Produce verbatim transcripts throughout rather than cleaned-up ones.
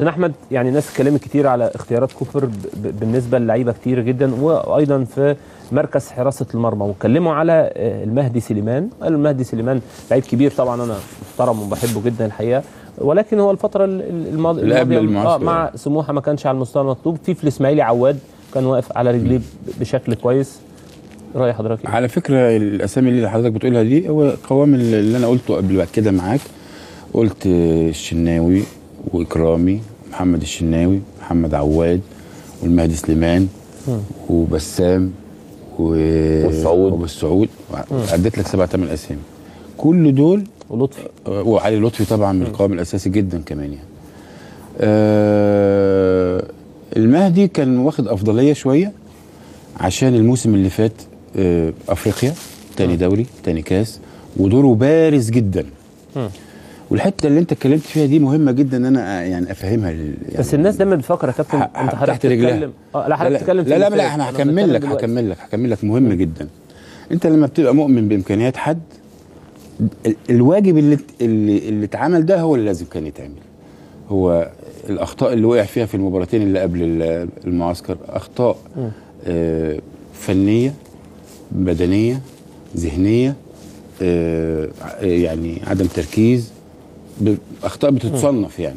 احمد، يعني ناس اتكلمت كتير على اختيارات كوبر بالنسبه للعيبه كتير جدا، وايضا في مركز حراسه المرمى، واتكلموا على المهدي سليمان. المهدي سليمان لعيب كبير طبعا، انا محترم وبحبه جدا الحقيقه، ولكن هو الفتره الماضيه اه مع سموحه ما كانش على المستوى المطلوب. في في الاسماعيلي عواد كان واقف على رجليه بشكل كويس. راي حضرتك على فكره الاسامي اللي حضرتك بتقولها دي هو قوام اللي انا قلته قبل كده معاك. قلت الشناوي واكرامي، محمد الشناوي، محمد عواد، والمهدي سليمان م. وبسام و... والسعود والسعود عديت لك سبع ثمان اسامي. كل دول ولطفي وعلي لطفي طبعا من القوام الاساسي جدا كمان يعني. آه المهدي كان واخد افضليه شويه عشان الموسم اللي فات آه افريقيا تاني دوري تاني كاس، ودوره بارز جدا. م. والحته اللي انت اتكلمت فيها دي مهمه جدا ان انا يعني افهمها يعني. بس الناس دايما بتفكر يا كابتن انت حضرتك بتتكلم اه لا حضرتك بتتكلم لا لا لا, لا انا هكمل لك هكمل لك هكمل لك مهم جدا. انت لما بتبقى مؤمن بامكانيات حد، الواجب اللي اللي اللي اتعمل ده هو اللي لازم كان يتعمل. هو الاخطاء اللي وقع فيها في المباراتين اللي قبل المعسكر اخطاء آه فنيه بدنيه ذهنيه، آه يعني عدم تركيز، اخطاء بتتصنف يعني.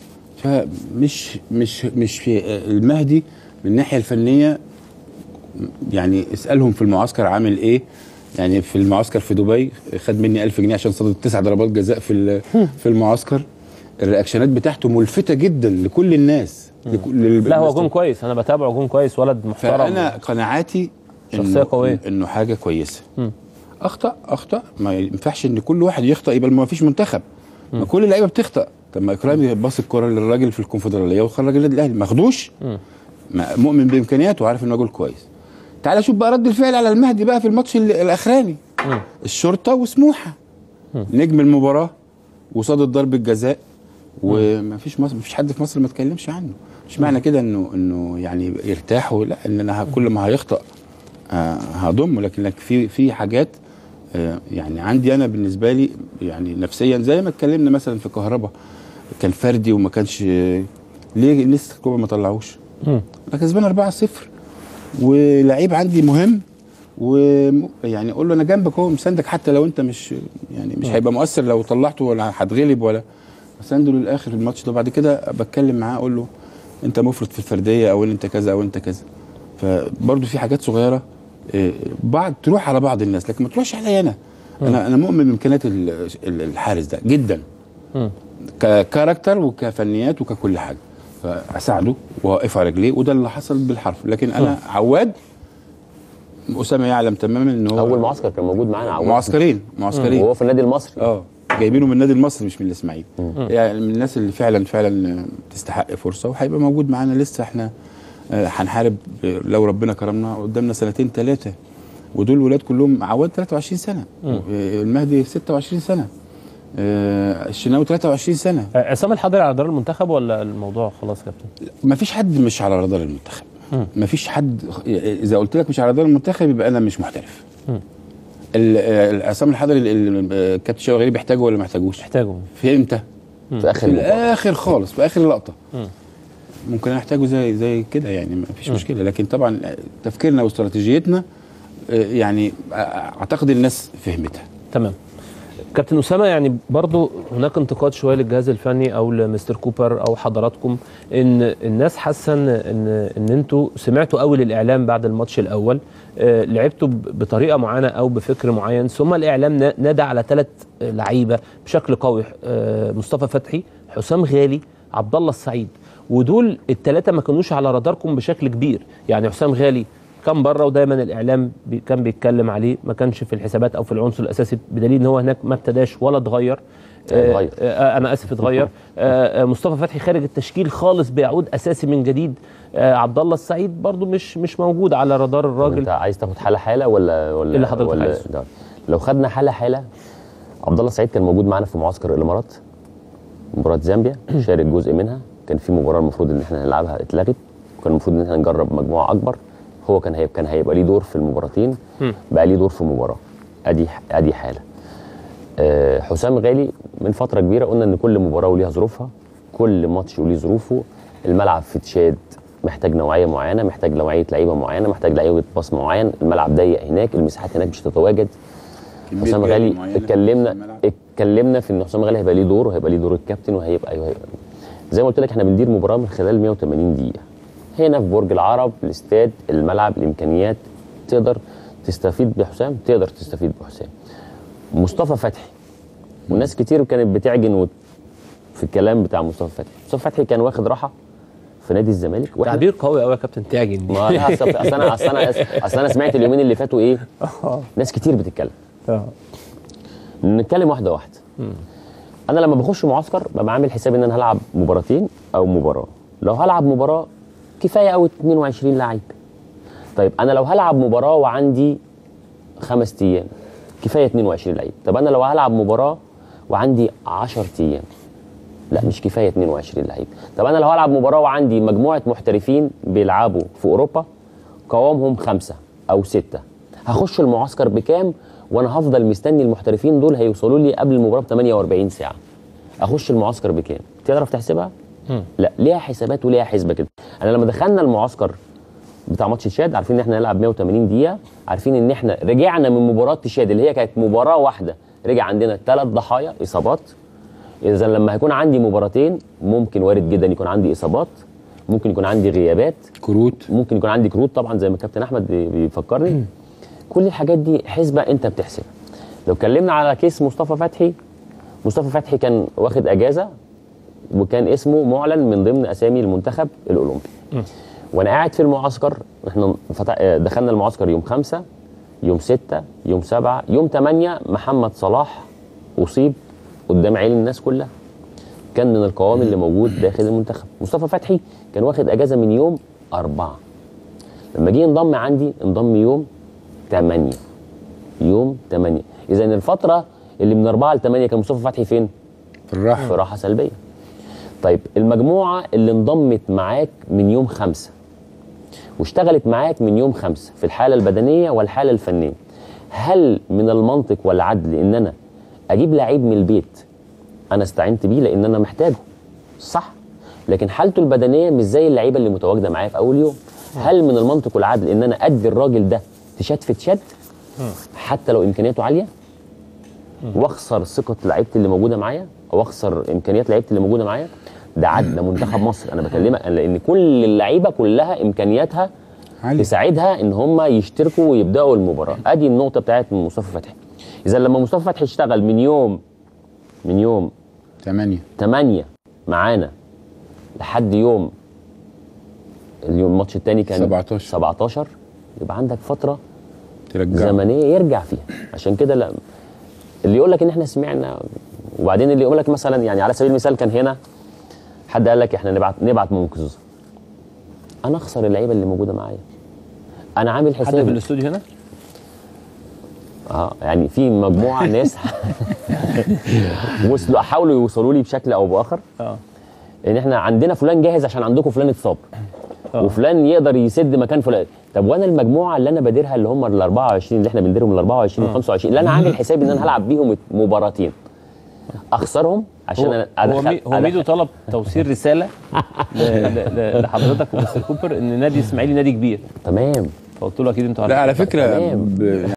فمش مش مش في المهدي من الناحيه الفنيه يعني اسالهم في المعسكر عامل ايه. يعني في المعسكر في دبي خد مني ألف جنيه عشان صدد تسع ضربات جزاء في في المعسكر. الرياكشنات بتاعته ملفته جدا لكل الناس. لكل لا هو جون كويس، انا بتابعه جون كويس، ولد محترم. فانا قناعاتي شخصيه قويه انه حاجه كويسه. م. اخطا اخطا ما ينفعش ان كل واحد يخطا يبقى ما فيش منتخب. ما كل اللعيبه بتخطا. طب ما اكرامي باص الكره للراجل في الكونفدراليه وخرج النادي الاهلي ما خدوش. مؤمن بامكانياته وعارف انه جول كويس. تعال شوف بقى رد الفعل على المهدي بقى في الماتش الاخراني. م. الشرطه وسموحه م. نجم المباراه وصاد ضربه جزاء، وما فيش مصر ما فيش حد في مصر ما اتكلمش عنه. مش معنى كده انه انه يعني يرتاحوا، لا ان انا كل ما هيخطا آه هضمه، لكن لك في في حاجات آه يعني عندي انا بالنسبه لي يعني نفسيا، زي ما اتكلمنا مثلا في كهربا كان فردي وما كانش آه ليه لسه الكوبا ما طلعوش. انا كسبان أربعة صفر ولعيب عندي مهم، ويعني اقول له انا جنبك اهو مساندك، حتى لو انت مش يعني مش هيبقى مؤثر لو طلعته ولا هتغلب ولا مسانده للاخر الماتش ده. بعد كده بتكلم معاه اقول له انت مفرط في الفرديه او انت كذا او انت كذا. فبرضه في حاجات صغيره بعض تروح على بعض الناس لكن ما تروحش عليا انا. انا انا مؤمن بامكانيات الحارس ده جدا ككاركتر وكفنيات وككل حاجه، فاساعده واقف على رجليه، وده اللي حصل بالحرف. لكن انا عواد اسامه يعلم تماما ان هو اول معسكر كان موجود معانا عواد، معسكرين معسكرين وهو في النادي المصري اه جايبينه من النادي المصري مش من الاسماعيلي. يعني من الناس اللي فعلا فعلا تستحق فرصه وهيبقى موجود معانا لسه. احنا هنحارب لو ربنا كرمنا قدامنا سنتين ثلاثه، ودول ولاد كلهم. عواد ثلاثة وعشرين سنه، المهدي ستة وعشرين سنه، الشناوي ثلاثة وعشرين سنه. عصام الحضري على رادار المنتخب ولا الموضوع خلاص يا كابتن؟ ما فيش حد مش على رادار المنتخب. ما فيش حد. اذا قلت لك مش على رادار المنتخب يبقى انا مش محترف. عصام الحضري الكابتن شوقي غريب يحتاجه ولا ما يحتاجوش؟ يحتاجه. في امتى؟ في اخر في الاخر خالص، في اخر لقطه. ممكن انا احتاجه زي زي كده يعني ما فيش مشكله. لكن طبعا تفكيرنا واستراتيجيتنا يعني اعتقد الناس فهمتها. تمام. كابتن اسامه، يعني برضو هناك انتقاد شويه للجهاز الفني او لمستر كوبر او حضراتكم، ان الناس حاسه ان ان انتوا سمعتوا قوي للاعلام بعد الماتش الاول، آه لعبتوا بطريقه معينه او بفكر معين، ثم الاعلام نادى على ثلاث لعيبه بشكل قوي، آه مصطفى فتحي، حسام غالي، عبد الله السعيد، ودول الثلاثه ما كانوش على راداركم بشكل كبير. يعني حسام غالي كان بره ودايما الاعلام بي كان بيتكلم عليه، ما كانش في الحسابات او في العنصر الاساسي، بدليل ان هو هناك ما ابتداش ولا اتغير. آه آه انا اسف اتغير. آه مصطفى فتحي خارج التشكيل خالص، بيعود اساسي من جديد. آه عبد الله السعيد برضو مش مش موجود على رادار الراجل. انت عايز تاخد حاله حاله ولا ولا اللي حضرتك ولا عايزه؟ لو خدنا حاله حاله، عبد الله السعيد كان موجود معانا في معسكر الامارات، مباراه زامبيا شارك جزء منها. كان في مباراه المفروض ان احنا نلعبها اتلغت، وكان المفروض ان احنا نجرب مجموعه اكبر. هو كان هيبقى كان هيبقى ليه دور في المباراتين، بقى ليه دور في مباراه. ادي ادي حاله. أه حسام غالي من فتره كبيره قلنا ان كل مباراه وليها ظروفها، كل ماتش وليه ظروفه. الملعب في تشاد محتاج نوعيه معينه، محتاج نوعيه لعيبه معينه، محتاج لعيبه باص معين، الملعب ضيق هناك، المساحات هناك مش هتتواجد. حسام غالي اتكلمنا اتكلمنا في ان حسام غالي هيبقى ليه دور، وهيبقى ليه دور الكابتن، وهيبقى أيوة هيبقى. زي ما قلت لك احنا بندير مباراه من خلال مية وتمانين دقيقه هنا في برج العرب، الاستاد، الملعب، الامكانيات. تقدر تستفيد بحسام، تقدر تستفيد بحسام. مصطفى فتحي، وناس كتير كانت بتعجن في الكلام بتاع مصطفى فتحي. مصطفى فتحي كان واخد راحه في نادي الزمالك. تعبير قوي قوي يا كابتن، تعجن. ما لا اصل انا اصل انا اصل انا سمعت اليومين اللي فاتوا ايه، ناس كتير بتتكلم. اه نتكلم واحده واحده. انا لما بخش معسكر ببقى عامل حساب ان انا هلعب مباراتين او مباراه. لو هلعب مباراه كفايه قوي اتنين وعشرين لعيب. طيب انا لو هلعب مباراه وعندي خمس ايام كفايه اتنين وعشرين لعيب. طب انا لو هلعب مباراه وعندي عشرة ايام، لا مش كفايه اتنين وعشرين لعيب. طب انا لو هلعب مباراه وعندي مجموعه محترفين بيلعبوا في اوروبا قوامهم خمسه او سته، هخش المعسكر بكام؟ وانا هفضل مستني المحترفين دول هيوصلوا لي قبل المباراه ب تمنية واربعين ساعه. اخش المعسكر بكام؟ تعرف تحسبها؟ م. لا، ليها حسابات وليها حسبه كده. انا لما دخلنا المعسكر بتاع ماتش تشاد عارفين ان احنا هنلعب مية وتمانين دقيقه، عارفين ان احنا رجعنا من مباراه تشاد اللي هي كانت مباراه واحده، رجع عندنا ثلاث ضحايا اصابات. اذا لما هيكون عندي مباراتين ممكن وارد جدا يكون عندي اصابات، ممكن يكون عندي غيابات، كروت، ممكن يكون عندي كروت طبعا زي ما الكابتن احمد بيفكرني. كل الحاجات دي حسبه انت بتحسبها. لو اتكلمنا على كيس مصطفى فتحي، مصطفى فتحي كان واخد اجازه وكان اسمه معلن من ضمن اسامي المنتخب الاولمبي. وانا قاعد في المعسكر، احنا دخلنا المعسكر يوم خمسة، يوم ستة، يوم سبعة، يوم تمانية محمد صلاح اصيب قدام عين الناس كلها، كان من القوام اللي موجود داخل المنتخب. مصطفى فتحي كان واخد اجازه من يوم أربعة، لما جه انضم عندي انضم يوم تمانية، يوم تمانية. اذا الفتره اللي من أربعة ل تمانية كان مصطفى فتحي فين؟ في الراحه، في راحه سلبيه. طيب المجموعه اللي انضمت معاك من يوم خمسة واشتغلت معاك من يوم خمسة في الحاله البدنيه والحاله الفنيه، هل من المنطق والعدل ان انا اجيب لعيب من البيت انا استعنت بيه لان انا محتاجه؟ صح، لكن حالته البدنيه مش زي اللعيبه اللي متواجده معايا في اول يوم. هل من المنطق والعدل ان انا ادي الراجل ده تشات في تشات حتى لو امكانياته عاليه واخسر ثقه لعيبتي اللي موجوده معايا او اخسر امكانيات لعيبتي اللي موجوده معايا؟ ده عدل، ده منتخب مصر انا بكلمك، لان كل اللعيبه كلها امكانياتها عالي تساعدها ان هم يشتركوا ويبداوا المباراه. ادي النقطه بتاعت مصطفى فتحي. اذا لما مصطفى فتحي اشتغل من يوم من يوم تمانية تمانية معانا لحد يوم اليوم الماتش الثاني كان سبعتاشر سبعتاشر، يبقى عندك فتره ترجع زمنيه يرجع فيها. عشان كده لا اللي يقول لك ان احنا سمعنا، وبعدين اللي يقول لك مثلا يعني على سبيل المثال كان هنا حد قال لك احنا نبعت نبعت منقذ، انا اخسر اللعيبه اللي موجوده معايا. انا عامل حساب حد في الاستوديو هنا اه يعني في مجموعه ناس وصلوا حاولوا يوصلوا لي بشكل او باخر اه ان احنا عندنا فلان جاهز عشان عندكم فلان اتصاب أوه. وفلان يقدر يسد مكان فلان. طب وانا المجموعه اللي انا باديرها اللي هم ال أربعة وعشرين اللي احنا بنديرهم ال أربعة وعشرين وال خمسة وعشرين اللي انا عامل حسابي ان انا هلعب بيهم مباراتين اخسرهم عشان هو انا ادخل. هو ميدو طلب توصيل رساله لحضرتك ومستر كوبر ان نادي اسماعيلي نادي كبير. تمام، فقلت له اكيد انتوا لا على فكره